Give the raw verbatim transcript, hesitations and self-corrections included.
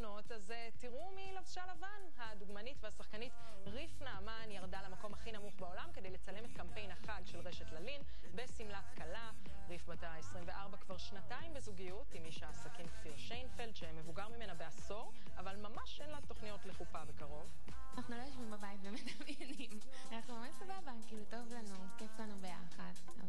תמונות, אז תראו מי לבשה לבן. הדוגמנית והשחקנית ריף נעמן ירדה למקום הכי נמוך בעולם כדי לצלם את קמפיין החג של רשת ללין בסמלת כלה. ריף בת ה-עשרים וארבע כבר שנתיים בזוגיות עם איש העסקים כפיר שיינפלד, שמבוגר ממנה בעשור, אבל ממש אין לה תוכניות לחופה בקרוב. אנחנו לא יושבים בבית ומדמיינים. אנחנו ממש סבבה, כאילו טוב לנו, כיף לנו ביחד.